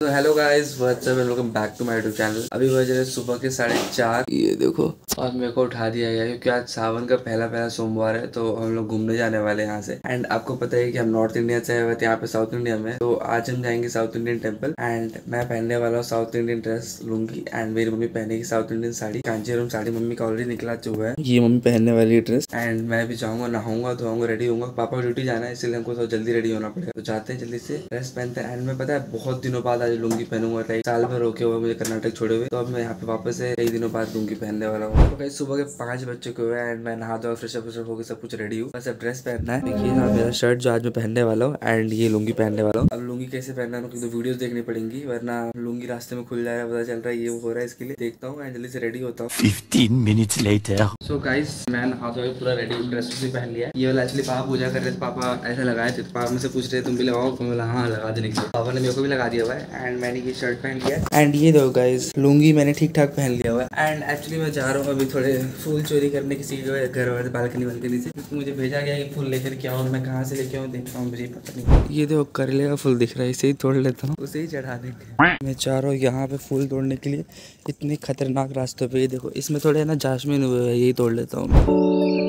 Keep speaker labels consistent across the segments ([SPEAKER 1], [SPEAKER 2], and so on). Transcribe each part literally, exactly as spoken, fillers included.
[SPEAKER 1] तो hello guys, what's up, welcome back to my YouTube channel. अभी बज रहे सुबह के साढ़े चार। ये देखो, और मेरे को उठा दिया गया क्योंकि आज सावन का पहला पहला सोमवार है, तो हम लोग घूमने जाने वाले हैं यहाँ से। एंड आपको पता है कि हम नॉर्थ इंडिया से आए हुए थे यहाँ पे साउथ इंडिया में, तो आज हम जाएंगे साउथ इंडियन टेम्पल। एंड मैं पहनने वाला हूँ south Indian dress lungi, and मेरी मम्मी पहनेगी south Indian sari, Kanchivaram sari. Mummy का ऑलरेडी निकला चुका है, ये मम्मी पहनने वाली ड्रेस। एंड मैं भी जाऊंगा, नहाऊंगा, धोऊंगा, रेडी होऊंगा। पापा को ड्यूटी जाना है, इसलिए हमको थोड़ा जल्दी रेडी होना पड़ेगा, तो जाते हैं जल्दी से, ड्रेस पहनते हैं। एंड मैं पता है बहुत दिनों बाद आज लुंगी पहनूंगा, लाइक साल भर रोके हुए मुझे कर्नाटक छोड़े हुए, तो अब मैं यहाँ पे वापस से कई दिनों बाद लुंगी पहनने वाला हूँ। तो गाइस सुबह के पाँच बज चुके हुए हैं एंड मैं नहा धोकर फ्रेश अप होकर सब कुछ रेडी हूँ, बस अब ड्रेस पहनना है। देखिए ना मेरा शर्ट जो आज मैं पहनने वाला हूँ, एंड ये लुंगी पहनने वाला हूँ। अब लुंगी कैसे पहनना है तो वीडियोस देखनी पड़ेंगी, वरना लुंगी रास्ते में खुल जाएगा, पता चल रहा है ये वो हो रहा है। इसके लिए देखता हूँ एंड जल्दी से रेडी होता हूँ। Fifteen minutes later. So guys मैं नहा धोकर पूरा रेडी हूँ, ड्रेस भी पहन लिया। ये वाला एक्चुअली पापा पूजा कर रहे थे, पापा ऐसा लगाए थे, पापा मुझसे पूछ रहे तुम भी लगाओ, तो मैं हाँ लगा देने के लिए पापा ने मेरे को भी लगा दिया हुआ है। एंड मैंने ये शर्ट पहन लिया एंड ये दो गाइस लुंगी मैंने ठीक ठाक पहन लिया हुआ है। एंड एक्चुअली मैं जा रहा हूँ अभी थोड़े फूल चोरी करने किसी घर वाले बालकनी वालकनी से, क्योंकि मुझे भेजा गया कि फूल लेकर के आओ। मैं कहाँ से लेके आऊँ देखता हूँ, मुझे पता नहीं। ये देखो करेले का फूल दिख रहा है, इसे ही तोड़ लेता हूँ, उसे ही चढ़ा देंगे। मैं चाह रहा हूँ यहाँ पे फूल तोड़ने के लिए, इतने खतरनाक रास्तों पे। ये देखो इसमें थोड़े ना जासमीन हुए हैं, यही तोड़ लेता हूँ।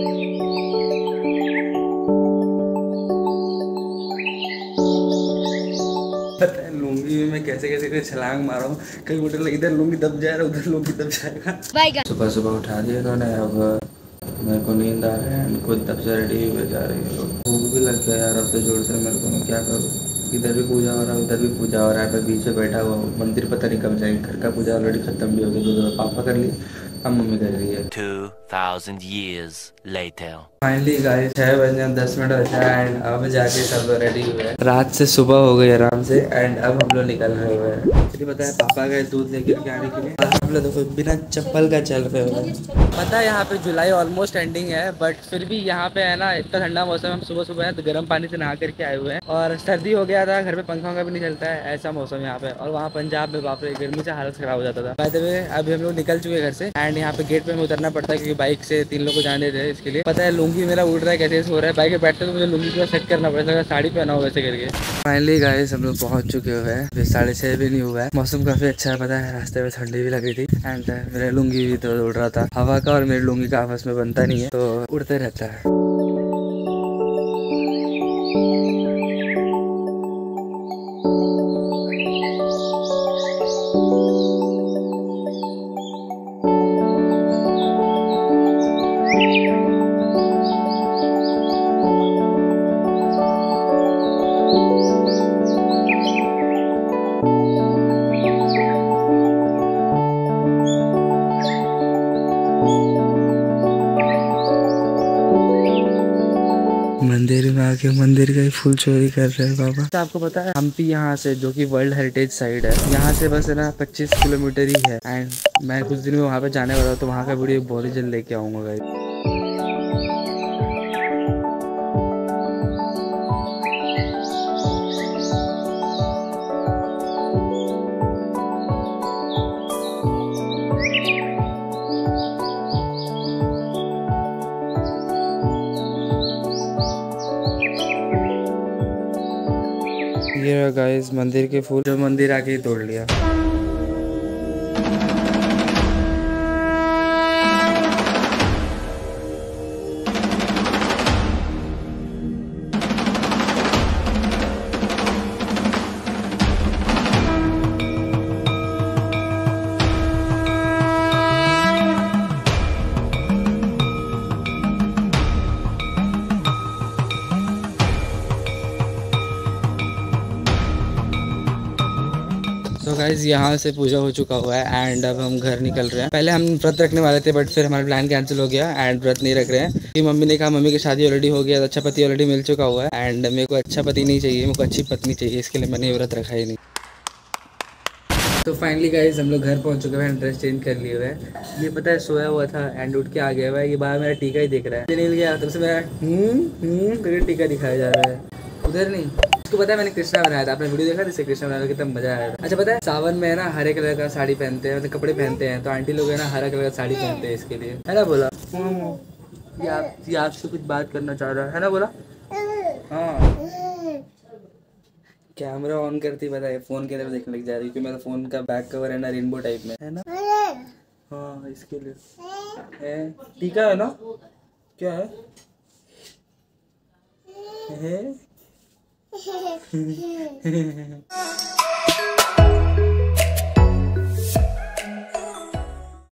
[SPEAKER 1] पता है लुंगी में मैं कैसे कैसे छलांग मारा हूँ, कहीं मुझे लगा इधर लुंगी दब जाएगा, उधर लुंगी दब जाएगा। सुबह सुबह उठा दिया उन्होंने, अब मेरे को नींद आ रहा है, खुद तब से रेडी हुए जा रही है। भूख भी लग गया यार अब से जोर से मेरे को, मैं क्या करूँ। इधर भी पूजा हो रहा है, उधर भी पूजा हो रहा है, बीच में बैठा हुआ हूँ। मंदिर पता नहीं कब जाएंगे, घर का पूजा ऑलरेडी खत्म भी हो गया, दो दो पापा कर लिए, अब मम्मी कर रही है। Two thousand years later finally guys छह बजे दस मिनट बचा है एंड अब जाके सब रेडी हुए हैं। रात से सुबह हो गई आराम से एंड अब हम लोग निकल रहे हुए हैं। एक्चुअली पता है पापा गए दूध लेकर के आने के लिए, और हम लोग देखो बिना चप्पल का चल रहे हुए हैं। पता है यहाँ पे जुलाई ऑलमोस्ट एंडिंग है, बट फिर भी यहाँ पे है ना इतना ठंडा मौसम। हम सुबह सुबह है तो गर्म पानी से नहा करके आए हुए हैं, और सर्दी हो गया था, घर पे पंखा का भी नहीं चलता है, ऐसा मौसम यहाँ पे। और वहाँ पंजाब में बाप रे गर्मी से हालत खराब हो जाता था। बाय द वे अभी हम लोग निकल चुके घर से एंड यहाँ पे गेट पे हमें उतरना पड़ता है, क्योंकि बाइक से तीन लोग को जाने देते हैं। इसके लिए पता है लुंगी मेरा उड़ रहा है, कैसे हो रहा है। बाइक पे बैठते तो मुझे लुंगी को सेट करना पड़ेगा, साड़ी पहना हो वैसे करके। फाइनली गाइस हम लोग पहुंच चुके हुए हैं, फिर साढ़े छः भी नहीं हुआ है, मौसम काफी अच्छा है। पता है रास्ते में ठंडी भी लग रही थी एंड मेरा लुंगी भी तो उड़ रहा था। हवा का और मेरी लुंगी का आपस में बनता नहीं है, तो उड़ते रहता है। मंदिर में आके मंदिर का ही फूल चोरी कर रहे हैं पापा। तो आपको पता है हम्पी यहाँ से, जो कि वर्ल्ड हेरिटेज साइट है, यहाँ से बस है ना पच्चीस किलोमीटर ही है। एंड मैं कुछ दिन में वहाँ पे जाने वाला हूँ, तो वहाँ का वीडियो बहुत ही जल्द लेके आऊँगा गाइस। ये गाइस मंदिर के फूल, जो मंदिर आके ही तोड़ लिया। तो गाइज यहाँ से पूजा हो चुका हुआ है एंड अब हम घर निकल रहे हैं। पहले हम व्रत रखने वाले थे, बट फिर हमारा प्लान कैंसिल हो गया एंड व्रत नहीं रख रहे हैं, क्योंकि मम्मी ने कहा मम्मी की शादी ऑलरेडी हो गया, अच्छा पति ऑलरेडी मिल चुका हुआ है एंड मेरे को अच्छा पति नहीं चाहिए, मेरे को अच्छी पत्नी चाहिए, इसके लिए मैंने व्रत रखा ही नहीं। तो फाइनली गाइज हम लोग घर पहुंच चुके हैं, ड्रेस चेंज कर लिए हुए हैं। ये पता है सोया हुआ था एंड उठ के आ गया हुआ है, ये बाहर मेरा टीका ही देख रहा है, मिल गया तब से मेरा हम्म हम्म करके टीका दिखाया जा रहा है, उधर नहीं। उसको पता है मैंने कृष्णा बनाया था, आपने वीडियो देखा जिससे कृष्णा बनाया, कितना मजा आया था। अच्छा पता है सावन में है ना हरे कलर का साड़ी पहनते हैं, मतलब कपड़े पहनते हैं, तो आंटी लोग है ना हरा कलर का साड़ी पहनते हैं, इसके लिए है ना। बोला ये आप ये आपसे कुछ बात करना चाह रहा है ना, बोला हाँ कैमरा ऑन करती बताए फोन की तरफ देखने लग जा रही, क्योंकि मेरा फोन का बैक कवर है ना रेनबो टाइप में है ना। हाँ इसके लिए है, टीका है ना, क्या है, है?